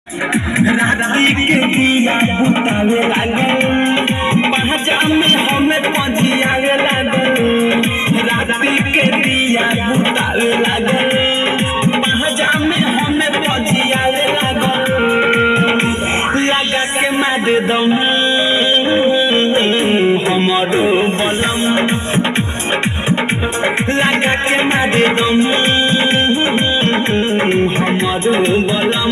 राती के दिया बुतावे लागल पहचा में हमें पजियावे लागल राती के दिया बुतावे लागल पहचा में हमें पजियावे लागल लगा के मार दम हमारो बलम लगा के मार दम हमारो बलम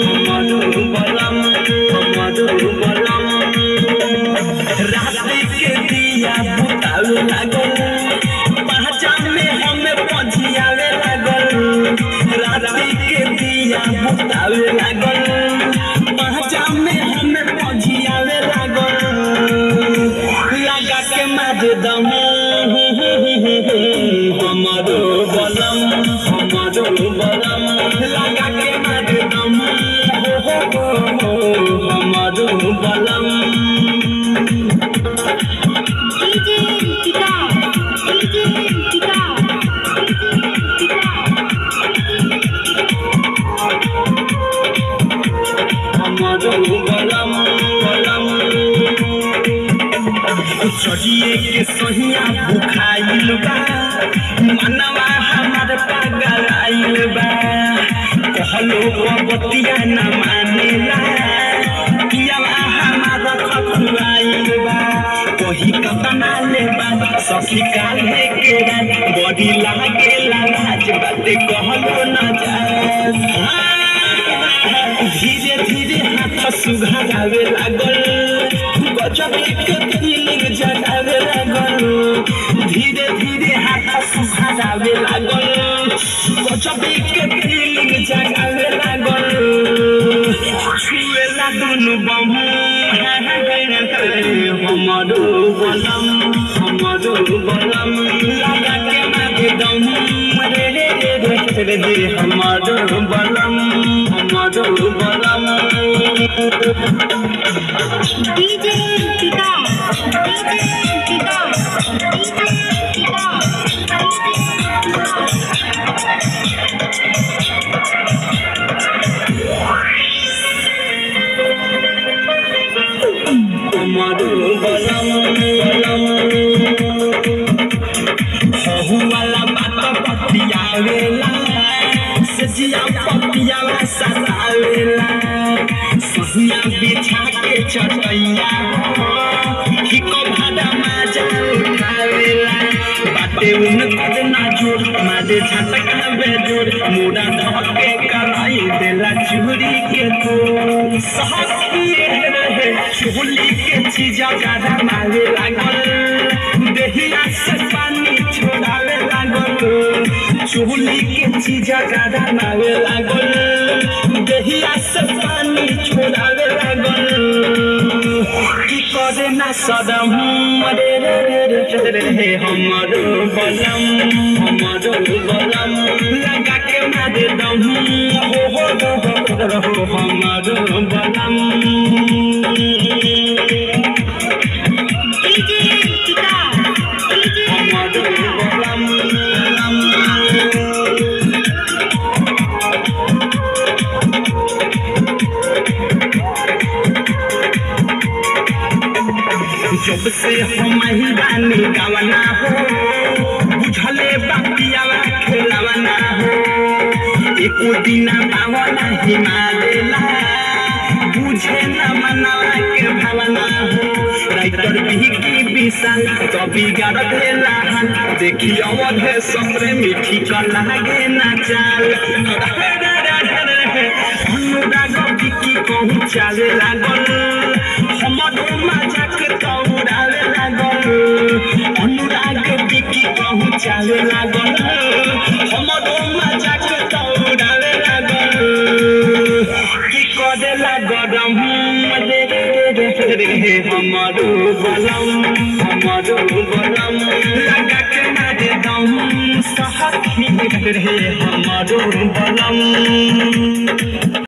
राती के दिया बुतावे लागल पहचा में हमें पजियावे लागल राती के दिया बुतावे लागल पहचा में हमें पजियावे लागल लगा के मार दम हमारो बलम लगा के मार दम हमारो बलम चढ़िए के सहिया भुखाइल बा मनवा हमार पागल आइल बा कहलो बतिया न मानेला कियावा हमार खखुआइल बा कही कतना लेबा सखी काले के बड़ी लागेला लाज बाते कहलो न जाए धीरे धीरे हाथ सुघावे लागल गजब के फीलिंग जगावे लागल धीरे धीरे हाथ सुघावे लागल गजब के फीलिंग जगावे लागल छुएला दुनु बम हमारो बलम लगा के मारे दम रे हमारो बलम डीजे पिता हमारो बलम वाला बात पतियावेला सजिया पतियावा सतावेला सहिया बिछा के चटैया हिको भाड़ा माजा उठावेला बाटे उनकर नाजुर मारे झटका बेजोर मोड़ा धके कराई देला चूड़ी के तो सहसिए रहे चुगली के चीजा गाधा मारे लागल देहिया से पानी छोड़ावे लागल चुगली के चीजा गाधा मारे लागल देहिया से पानी छोड़ावे लागल की करे ना सदम रे हमारो बलम लगा के मारे दम हमारो बलम जब से हम ही बानी गावना हो बुझले बातियावा खेलावना हो एको दिना बावना हिमालयला बुझे न मनावा के भावना हो राइटर की विशाल कभी गाड़ देला देखी अवधे ससुरे मीठी कर लागे ना चाल अनुराग की कहूँ चाले लागल हमारो मजाक तौरावे लागल अनुराग की कहूँ चाले लागल हमारो मजाक तौरावे लागल की करेला गरम रे हमारो बलम लगा के मारे दम सहखी रे हमारो बलम।